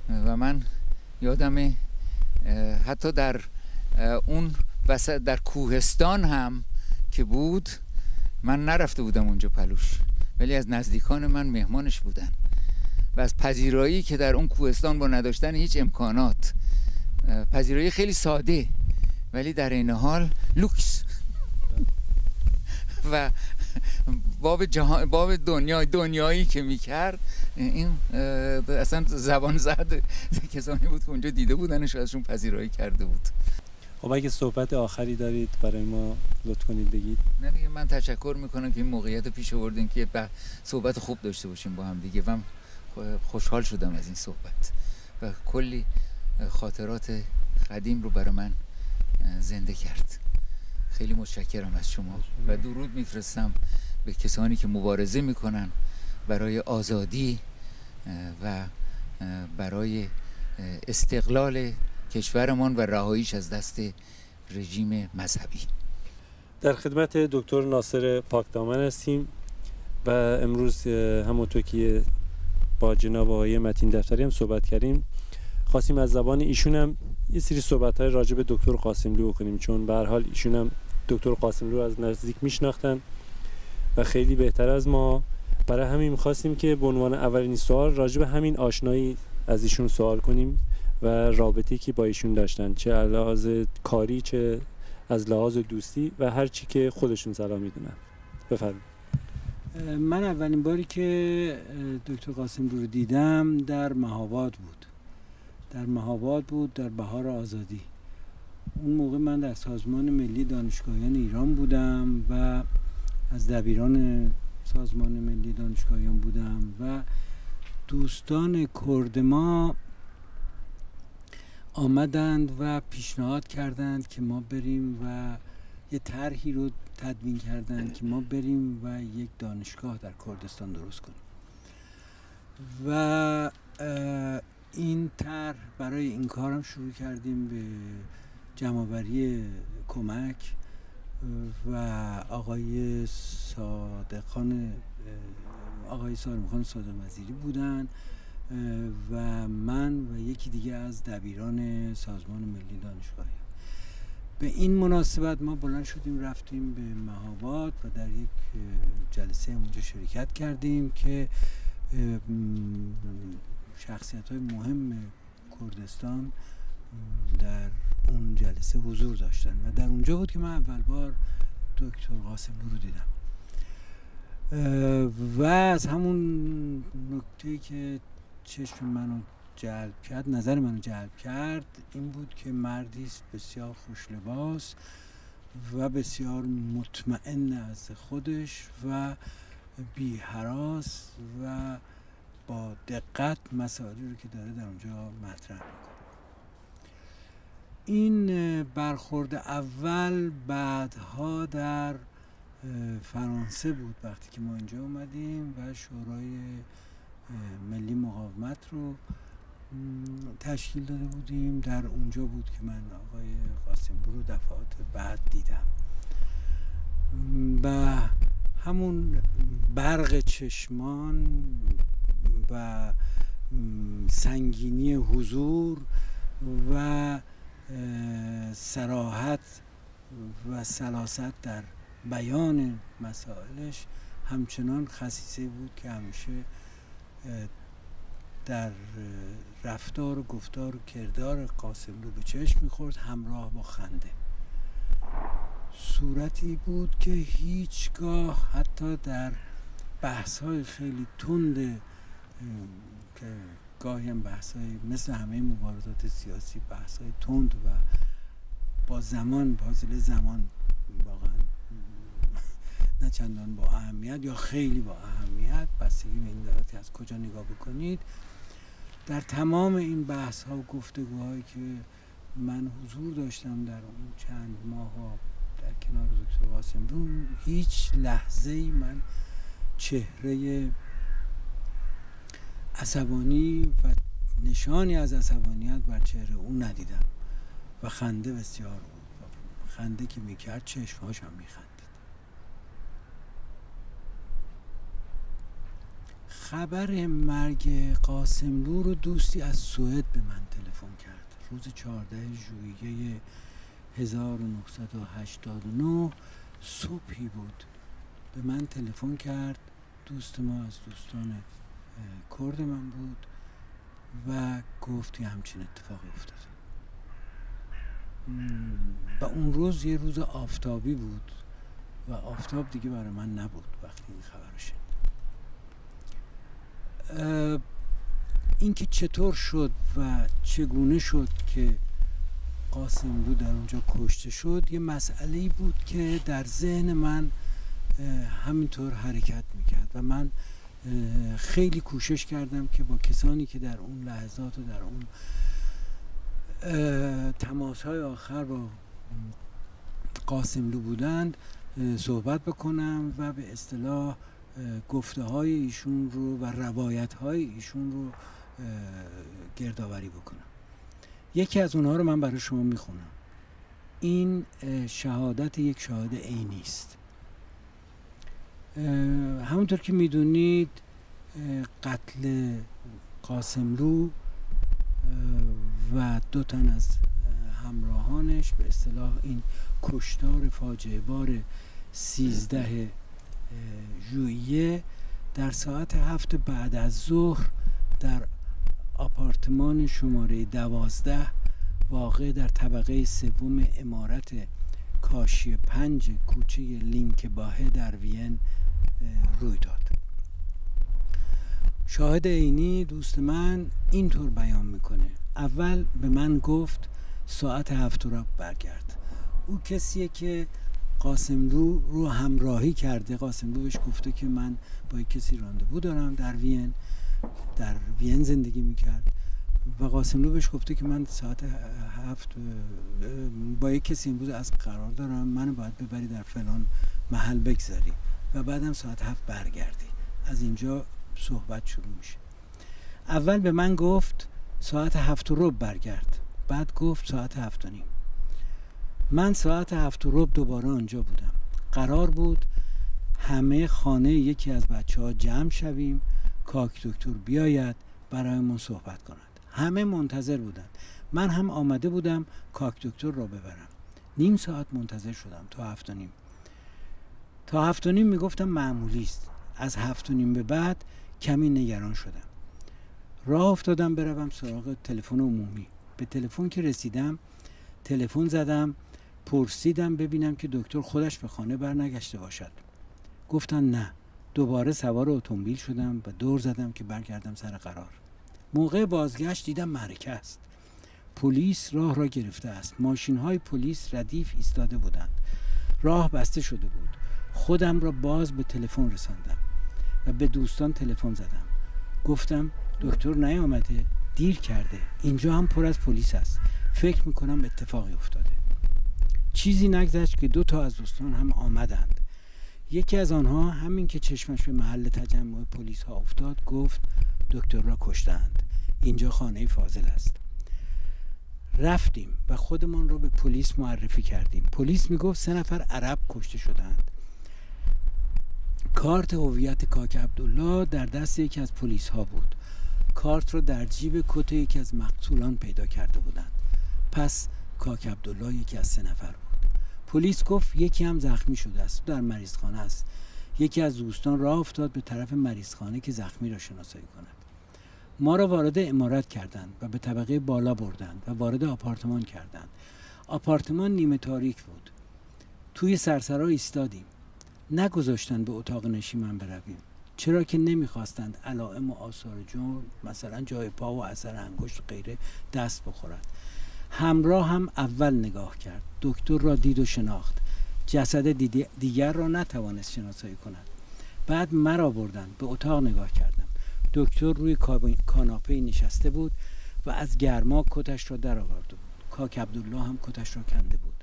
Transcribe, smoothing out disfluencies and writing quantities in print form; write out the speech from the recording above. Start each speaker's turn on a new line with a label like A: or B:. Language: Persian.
A: و من یادمه حتی در اون وسط در کوهستان هم که بود، من نرفته بودم اونجا پلوش، ولی از نزدیکان من مهمانش بودن و از پذیرایی که در اون کوهستان با نداشتن هیچ امکانات، پذیرایی خیلی ساده ولی در این حال لوکس و باب دنیایی که میکرد، این اصلا زبان زد کسانی بود که اونجا دیده بودنش و ازشون پذیرایی کرده بود.
B: خب اگه صحبت آخری دارید برای ما لطف کنید بگید.
A: نه دیگه، من تشکر میکنم که این موقعیت پیش آوردین که صحبت خوب داشته باشیم با هم دیگه و خوشحال شدم از این صحبت و کلی خاطرات قدیم رو برای من زنده کرد. خیلی متشکرم از شما و درود میفرستم به کسانی که مبارزه میکنن برای آزادی و برای استقلال کشورمان و رهاییش از دست رژیم مذهبی.
B: در خدمت دکتر ناصر پاکدامن هستیم و امروز همونطور که با جناب آقای متین دفتری هم صحبت کردیم، خواستیم از زبان ایشون هم یه سری صحبت‌های راجع به دکتر قاسملو بکنیم، چون به هر حال ایشون هم دکتر قاسملو از نزدیک میشناختن و خیلی بهتر از ما. برای همین می‌خواستیم که به عنوان اولین سوال راجع به همین آشنایی از ایشون سوال کنیم و رابطه‌ای که با ایشون داشتن، چه از لحاظ کاری چه از لحاظ دوستی و هر چی که خودشون سلام میدونن. بفرمایید.
C: من اولین باری که دکتر قاسملو رو دیدم در مهاباد بود، در بهار آزادی. اون موقع من در سازمان ملی دانشگاهیان ایران بودم و از دبیران سازمان ملی دانشگاهیان بودم و دوستان کرد ما آمدند و پیشنهاد کردند که ما بریم و یه طرحی رو تدوین کردند که ما بریم و یک دانشگاه در کردستان درست کنیم و این طرح برای این کارم شروع کردیم به جمع‌آوری کمک و آقای صادق خان صادق وزیری بودن و من و یکی دیگه از دبیران سازمان ملی دانشگاهی. به این مناسبت ما بلند شدیم رفتیم به مهاباد و در یک جلسه اونجا شرکت کردیم که شخصیت‌های مهم کردستان در اون جلسه حضور داشتن و در اونجا بود که من اول بار دکتر قاسملو رو دیدم و از همون نکته‌ای که چشم منو جلب کرد، نظر منو جلب کرد، این بود که مردی است بسیار خوش لباس و بسیار مطمئن از خودش و بی هراس و با دقت مسائلی رو که داره در اونجا مطرح میکنه. این برخورد اول بعدها در فرانسه بود وقتی که ما اینجا اومدیم و شورای ملی مقاومت رو تشکیل داده بودیم. در اونجا بود که من آقای قاسملو رو دفعات بعد دیدم و همون برق چشمان و سنگینی حضور و صراحت و سلاست در بیان مسائلش همچنان خصیصه بود که همیشه در رفتار و گفتار و کردار قاسملو به چشم میخورد، همراه با خنده. صورتی بود که هیچگاه حتی در بحث‌های خیلی تند که گاهی هم بحث‌های مثل همه مبارزات سیاسی بحث‌های تند و با زمان فاصله زمان واقعا نه چندان با اهمیت یا خیلی با اهمیت، بستگی به این داره که از کجا نگاه بکنید، در تمام این بحث‌ها و گفتگوهایی که من حضور داشتم در اون چند ماه در کنار دکتر قاسملو، هیچ لحظه‌ای من چهره عصبانی و نشانی از عصبانیت بر چهره اون ندیدم و خنده بسیار بود. خنده که میکرد چشمهاش هم میخندید. خبر مرگ قاسملو رو دوستی از سوئد به من تلفن کرد. روز 14 ژوئیه 1989 صبحی بود، به من تلفن کرد. دوست ما از دوستان کرد من بود و گفت همچین اتفاقی افتاده. و اون روز یه روز آفتابی بود و آفتاب دیگه برای من نبود وقتی این خبر شد. این که چطور شد و چگونه شد که قاسملو در اونجا کشته شد یه مسئله‌ای بود که در ذهن من همینطور حرکت میکرد و من خیلی کوشش کردم که با کسانی که در اون لحظات و در اون تماس‌های آخر با قاسملو بودند صحبت بکنم و به اصطلاح گفته‌های ایشون رو و روایت‌های ایشون رو گردآوری بکنم. یکی از اونها رو من برای شما میخونم. این شهادت یک شاهد عینی است. همونطور که میدونید قتل قاسملو و 2 تن از همراهانش به اصطلاح این کشتار فاجعه بار 13 ژوئیه در ساعت 7 بعد از ظهر در آپارتمان شماره 12 واقع در طبقه 3 عمارت کاشی 5 کوچه لینکباهه در وین روی داد. شاهد عینی دوست من اینطور بیان میکنه. اول به من گفت ساعت 7 را برگرد. او کسیه که قاسملو رو همراهی کرده. قاسملو بهش گفته که من با یک کسی راندوو دارم در وین زندگی میکرد و قاسملو بهش گفته که من ساعت 7 با یک کسی امروز از قرار دارم، منو باید ببری در فلان محل بگذاری و بعدم ساعت 7 برگردی. از اینجا صحبت شروع میشه. اول به من گفت ساعت 7:15 برگرد، بعد گفت ساعت 7:30. من ساعت 7:15 دوباره آنجا بودم. قرار بود همه خانه یکی از بچه‌ها جمع شویم، کاک دکتر بیاید برایمون صحبت کند. همه منتظر بودند. من هم آمده بودم کاک دکتر را ببرم. نیم ساعت منتظر شدم تا 7:30. تا 7:30 میگفتم معمولی است. از 7:30 به بعد کمی نگران شدم. راه افتادم بروم سراغ تلفن عمومی. به تلفن که رسیدم تلفن زدم، پرسیدم ببینم که دکتر خودش به خانه برنگشته باشد. گفتن نه. دوباره سوار اتومبیل شدم و دور زدم که برگردم سر قرار. موقع بازگشت دیدم معرکه است. پلیس راه را گرفته است. ماشین‌های پلیس ردیف ایستاده بودند. راه بسته شده بود. خودم را باز به تلفن رساندم و به دوستان تلفن زدم. گفتم دکتر نیامده، دیر کرده. اینجا هم پر از پلیس است. فکر میکنم اتفاقی افتاده. چیزی نگذشت که 2 تا از دوستان هم آمدند. یکی از آنها همین که چشمش به محل تجمع پلیس ها افتاد گفت دکتر را کشتند. اینجا خانه فاضل است. رفتیم و خودمان را به پلیس معرفی کردیم. پلیس میگفت 3 نفر عرب کشته شدند. کارت هویت کاک عبدالله در دست یکی از پلیس ها بود. کارت را در جیب کت یکی از مقتولان پیدا کرده بودند. پس کاک عبدالله یکی از 3 نفر بود. پلیس گفت یکی هم زخمی شده است، در مریضخانه است. یکی از دوستان راه افتاد به طرف مریضخانه که زخمی را شناسایی کند. ما را وارد عمارت کردند و به طبقه بالا بردند و وارد آپارتمان کردند. آپارتمان نیمه تاریک بود. توی سرسرا ایستادیم. نگذاشتن به اتاق نشیمن برویم، چرا که نمیخواستند علائم و آثار جرم مثلا جای پا و اثر انگشت و غیره دست بخورد. همراه هم اول نگاه کرد. دکتر را دید و شناخت. جسد دیگر را نتوانست شناسایی کند. بعد مرا بردند به اتاق نگاه کردم. دکتر روی کاناپه نشسته بود و از گرما کتش را در آورده بود. کاک عبدالله هم کتش را کنده بود.